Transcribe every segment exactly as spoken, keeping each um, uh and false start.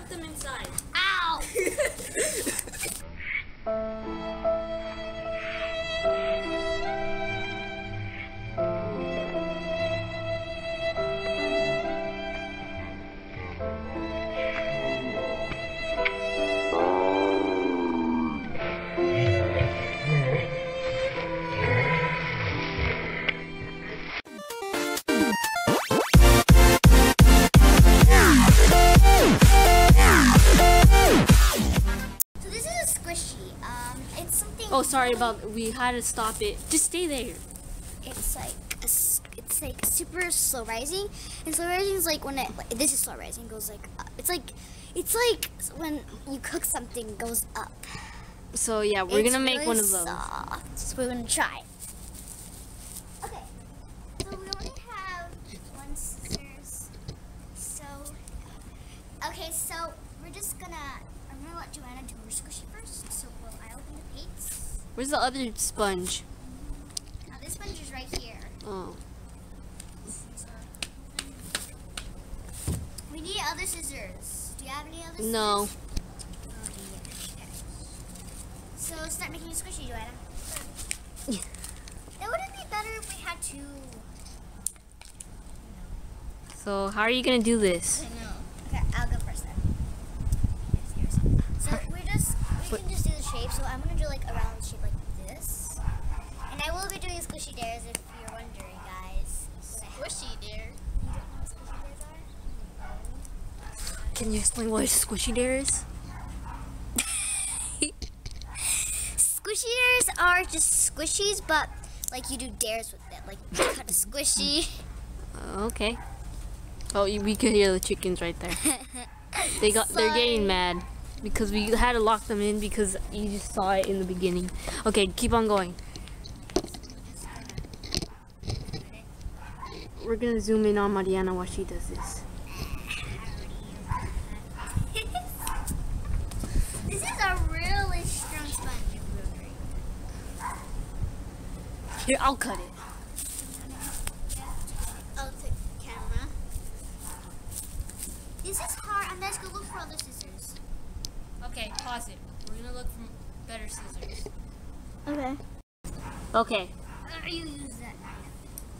them inside. Ow! Oh, sorry about. We had to stop it. Just stay there. It's like a, it's like super slow rising, and slow rising is like when it. Like, this is slow rising. Goes like up. It's like it's like when you cook something it goes up. So yeah, we're it's gonna make really one of those. Soft, so we're gonna try. Okay, so we only have one scissors. So okay, so we're just gonna. I'm gonna let Joanna do her squishy first. So will I open the plates? Where's the other sponge? Now this sponge is right here. Oh. We need other scissors. Do you have any other scissors? No. Okay. So start making a squishy, Joanna. It wouldn't be better if we had two. So how are you gonna do this? I know. Okay, I'll go first then. So we're just we can just do the shape. So I'm gonna do like a round shape like this, and I will be doing squishy dares if you're wondering, guys. Squishy dare. You don't know what squishy dares are? Can you explain what a squishy dare is? Squishy dares are just squishies, but like you do dares with it, like you cut a squishy. Uh, okay. Oh, you- we could hear the chickens right there. They got. They're getting mad because we had to lock them in because you just saw it in the beginning. Okay, keep on going. We're gonna zoom in on Mariana while she does this. This is a really strong sponge. Here, I'll cut it. I'll take the camera. This is hard. I'm just gonna look for other scissors. Okay, pause it. We're gonna look for better scissors. Okay. Okay. Uh, you use that knife.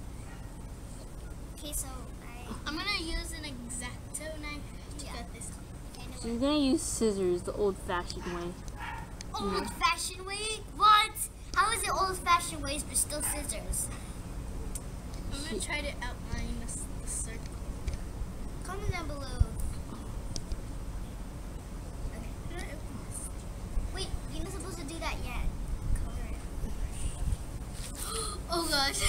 Okay, so I. I'm gonna use an X-Acto knife to Yeah. cut this. Okay, no, She's gonna use scissors the old-fashioned way. old-fashioned way? What? How is it old-fashioned ways but still scissors? I'm gonna try to outline the, s- the circle. Comment down below. Okay. How do I open this? Wait, you're not supposed to do that yet. Color it. Oh gosh.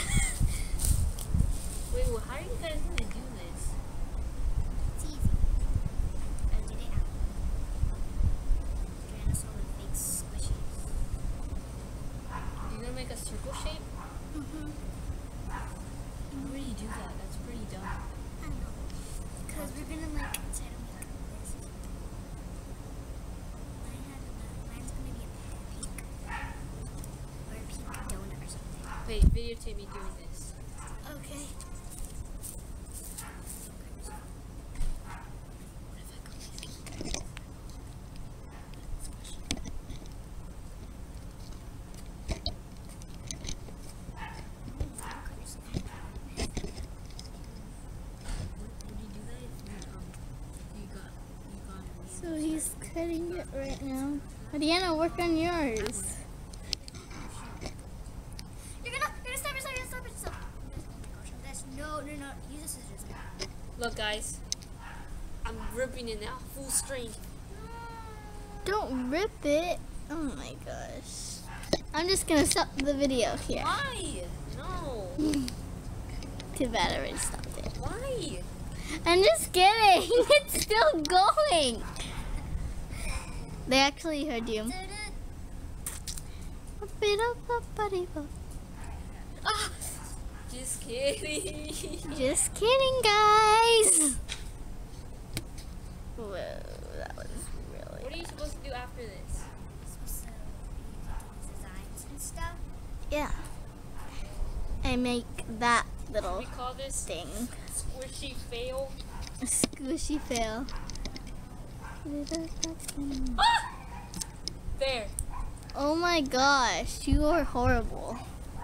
Wait, well, how are you guys gonna do this? It's easy. I did it out. Joanna saw the fake squishies. You're gonna make a circle shape? Mm-hmm. How do you do that? That's pretty dumb. I don't know. Because we're gonna like try to make this. Mine has a, mine's gonna be a pink. Or a pink donut or something. Wait, videotape me doing this. Okay. So he's cutting it right now. Mariana, work on yours. You're gonna, you're gonna stop it, stop it, stop it, stop it. Oh my gosh, that's, no, no, no, use the scissors. Look, guys. I'm ripping it now, full strength. Don't rip it. Oh my gosh. I'm just gonna stop the video here. Why? No. Too bad I already stopped it. Why? I'm just kidding. It's still going. They actually heard you. Oh, Just kidding. Just kidding, guys. Whoa, that was really. What are you supposed to do after this? so you can do designs and stuff. Yeah. I make that little We call this thing. squishy fail. A squishy fail. There. Oh my gosh, you are horrible.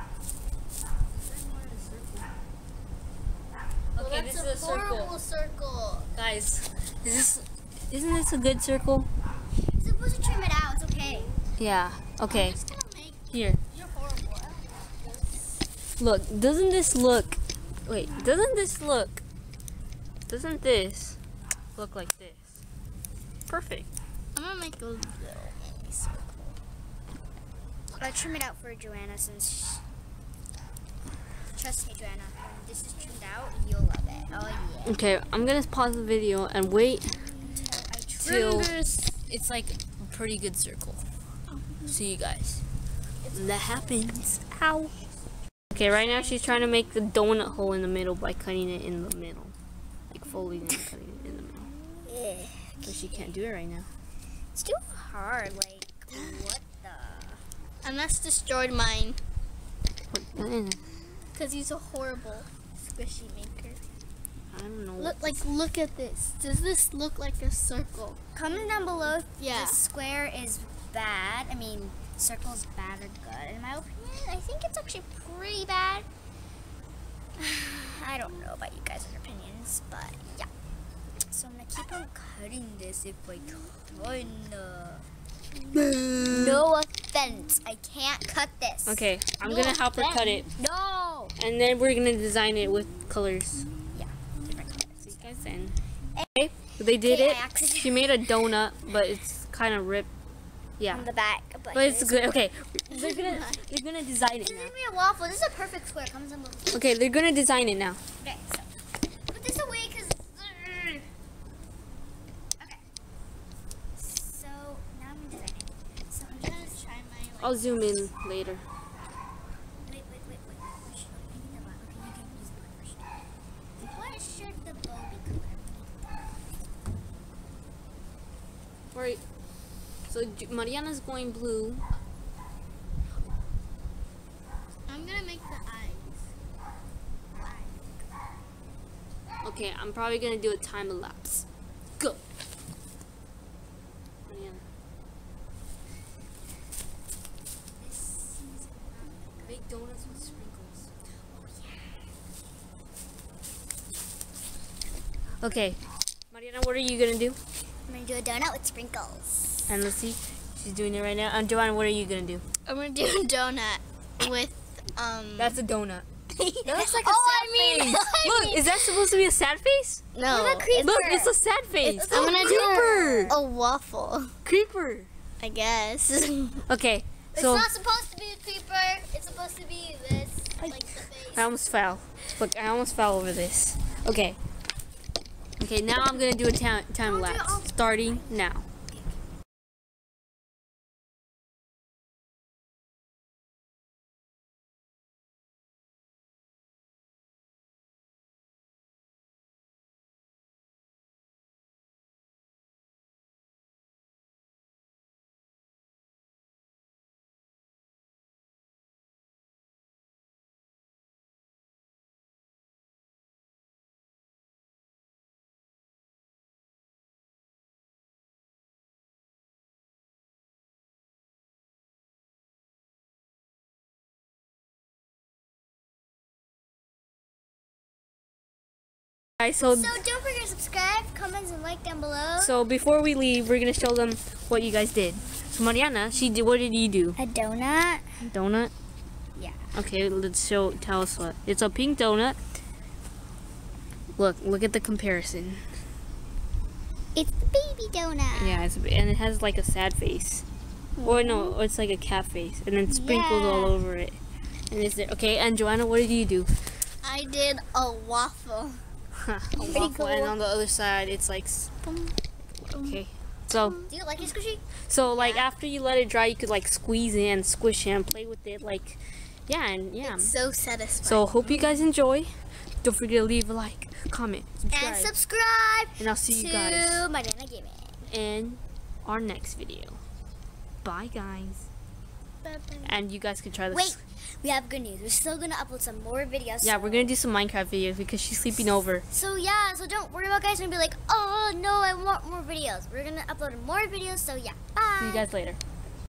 Okay, this is a circle. horrible circle. Guys, is this isn't this a good circle? You're supposed to trim it out. It's okay. Yeah. Okay. I'm just gonna make Here. you're horrible. I don't like this. Look, doesn't this look wait, doesn't this look doesn't this look like this? Perfect. I'm gonna make a little mini circle. I'll trim it out for Joanna since. Trust me, Joanna. When this is trimmed out, you'll love it. Oh yeah. Okay, I'm gonna pause the video and wait I till trimmed this. it's like a pretty good circle. See you guys. When that happens. Ow. Okay, right now she's trying to make the donut hole in the middle by cutting it in the middle. Like folding it and cutting it in the middle. Yeah. But she can't do it right now. It's too hard. Like what the? And that's destroyed mine. What? Because he's a horrible squishy maker. I don't know. Look, like, look at this. Does this look like a circle? Comment down below if Yeah. the square is bad. I mean, circle's bad or good. In my opinion, I think it's actually pretty bad. I don't know about you guys' opinions, but yeah. So I'm gonna keep on cutting this if I kinda. No offense, I can't cut this. Okay, I'm No, gonna help her cut it. No. And then we're gonna design it with colors. Yeah, different colors. See you guys then. Okay, they did Okay, I it. accidentally- She made a donut, but it's kind of ripped. Yeah, On the back, but, but it's here's- good. Okay, they're gonna they're gonna design it This is now. gonna be a waffle. This is a perfect square. Comes down below. Okay, they're gonna design it now. Okay, so put this away because. Okay. So now I'm designing. So I'm I'm just gonna try my, like, I'll zoom in later. wait, wait, wait, wait. We should we need the bow. Okay, you can use the bow first. What should the bow be colored? Right. So J- Mariana's going blue. I'm gonna make the eyes. Okay, I'm probably gonna do a time lapse. Go. Mariana. This is not Make donuts with sprinkles. Okay, Mariana, what are you gonna do? I'm gonna do a donut with sprinkles. And let's see, she's doing it right now. And Joanna, what are you gonna do? I'm gonna do a donut with, um... That's a donut. That looks like a Oh, sad I mean- face. I Look, mean- is that supposed to be a sad face? no. Look at creeper. Look, it's a sad face. I'm gonna creeper. do a waffle, Creeper. I guess. Okay, It's so not supposed to be a creeper. It's supposed to be this, like the face. I almost fell. Look, I almost fell over this. Okay. Okay, now I'm gonna do a time time Don't do it lapse. all- Starting now. Guys, so So don't forget to subscribe, comments, and like down below. so before we leave, we're gonna show them what you guys did. So Mariana, she did. What did you do? A donut. Donut. Yeah. Okay, let's show. Tell us what. It's a pink donut. Look, look at the comparison. It's the baby donut. Yeah, it's, and it has like a sad face. Or no, it's like a cat face, and then sprinkles all Yeah. over it. And is there okay? And Joanna, what did you do? I did a waffle. a waffle, and on the other side, it's like. s- Okay. So, Do you like it, Squishy? so like after you let it dry, you could like squeeze it and squish it and play with it, like, yeah, and yeah. It's so satisfying. So hope you guys enjoy. Don't forget to leave a like, comment, subscribe, And subscribe and I'll see to you guys my Dana Gaming. in our next video. Bye, guys. Bye-bye. And you guys can try this. Wait, we have good news. We're still gonna upload some more videos. Yeah, we're gonna do some Minecraft videos because she's sleeping over. So yeah, so don't worry about guys and be like, oh no, I want more videos. We're gonna upload more videos. So yeah, bye. See you guys later.